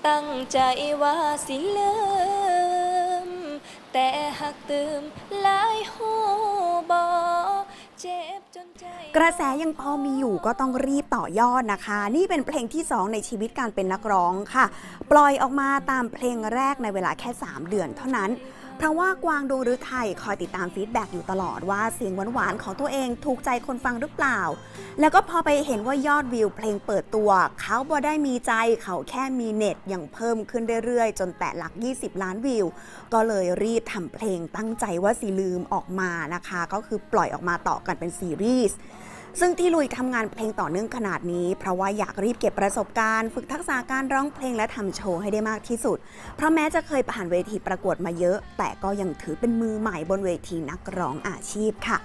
ตั้งใจว่าสิลืมแต่หักตืมหลายหูบ่เจ็บจนใจกระแสยังพอมีอยู่ก็ต้องรีบต่อยอดนะคะนี่เป็นเพลงที่2ในชีวิตการเป็นนักร้องค่ะปล่อยออกมาตามเพลงแรกในเวลาแค่3 เดือนเท่านั้นเพราะว่ากวางดวงฤทัยคอยติดตามฟีดแบ็กอยู่ตลอดว่าเสียงหวานๆของตัวเองถูกใจคนฟังหรือเปล่าแล้วก็พอไปเห็นว่ายอดวิวเพลงเปิดตัวเขาบ่ได้มีใจเขาแค่มีเน็ตยังเพิ่มขึ้นเรื่อยๆจนแตะหลัก20 ล้านวิวก็เลยรีบทำเพลงตั้งใจว่าสิลืมออกมานะคะก็คือปล่อยออกมาต่อกันเป็นซีรีส์ซึ่งที่ลุยทำงานเพลงต่อเนื่องขนาดนี้เพราะว่าอยากรีบเก็บประสบการณ์ฝึกทักษะการร้องเพลงและทำโชว์ให้ได้มากที่สุดเพราะแม้จะเคยผ่านเวทีประกวดมาเยอะแต่ก็ยังถือเป็นมือใหม่บนเวทีนักร้องอาชีพค่ะ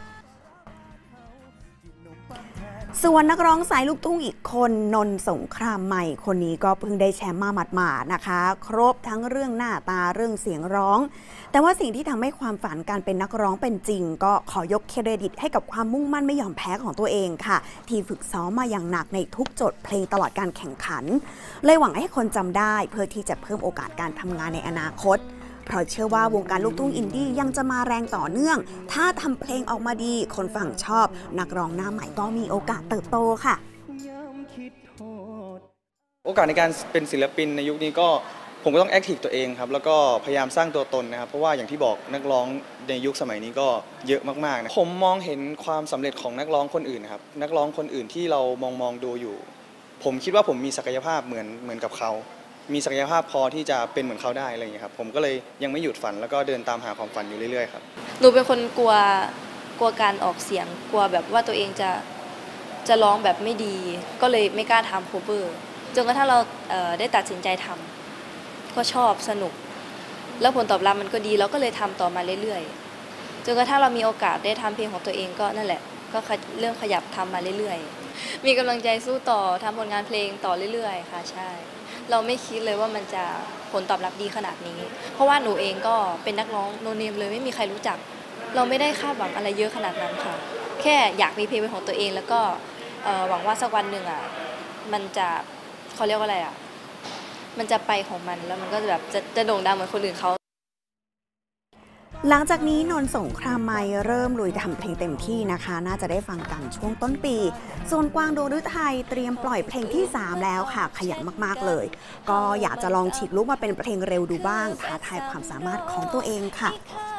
ส่วนนักร้องสายลูกทุ่งอีกคนนนท์สงครามใหม่คนนี้ก็เพิ่งได้แชมป์มาหมาดๆนะคะครบทั้งเรื่องหน้าตาเรื่องเสียงร้องแต่ว่าสิ่งที่ทำให้ความฝันการเป็นนักร้องเป็นจริงก็ขอยกเครดิตให้กับความมุ่งมั่นไม่ยอมแพ้ของตัวเองค่ะที่ฝึกซ้อมมาอย่างหนักในทุกโจทย์เพลงตลอดการแข่งขันเลยหวังให้คนจำได้เพื่อที่จะเพิ่มโอกาสการทำงานในอนาคตเพราะเชื่อว่าวงการลูกทุ่งอินดี้ยังจะมาแรงต่อเนื่องถ้าทำเพลงออกมาดีคนฟังชอบนักร้องหน้าใหม่ก็มีโอกาสเติบโตค่ะโอกาสในการเป็นศิลปินในยุคนี้ก็ผมก็ต้องแอคทีฟตัวเองครับแล้วก็พยายามสร้างตัวตนนะครับเพราะว่าอย่างที่บอกนักร้องในยุคสมัยนี้ก็เยอะมากๆนะผมมองเห็นความสำเร็จของนักร้องคนอื่นครับนักร้องคนอื่นที่เรามองดูอยู่ผมคิดว่าผมมีศักยภาพเหมือนกับเขามีศักยภาพพอที่จะเป็นเหมือนเขาได้อะไรอย่างเงี้ยครับผมก็เลยยังไม่หยุดฝันแล้วก็เดินตามหาความฝันอยู่เรื่อยๆครับหนูเป็นคนกลัวการออกเสียงกลัวแบบว่าตัวเองจะร้องแบบไม่ดีก็เลยไม่กล้าทำโคเวอร์จนกระทั่งเราได้ตัดสินใจทำก็ชอบสนุกแล้วผลตอบรับมันก็ดีเราก็เลยทำต่อมาเรื่อยๆจนกระทั่งเรามีโอกาสได้ทำเพลงของตัวเองก็นั่นแหละก็เริ่มขยับทำมาเรื่อยๆมีกำลังใจสู้ต่อทำผลงานเพลงต่อเรื่อยๆค่ะใช่เราไม่คิดเลยว่ามันจะผลตอบรับดีขนาดนี้เพราะว่าหนูเองก็เป็นนักร้องโนเนมเลยไม่มีใครรู้จักเราไม่ได้คาดหวังอะไรเยอะขนาดนั้นค่ะแค่อยากมีเพลงเป็นของตัวเองแล้วก็หวังว่าสักวันหนึ่งมันจะเขาเรียกว่าอะไรมันจะไปของมันแล้วมันก็แบบจะโด่งดังเหมือนคนอื่นเขาหลังจากนี้นนท์สงครามใหม่เริ่มลุยทำเพลงเต็มที่นะคะน่าจะได้ฟังกันช่วงต้นปีส่วนกวางดวงฤทัยเตรียมปล่อยเพลงที่3แล้วค่ะขยันมากๆเลยก็อยากจะลองฉีกลุกมาเป็นเพลงเร็วดูบ้างท้าทายความสามารถของตัวเองค่ะ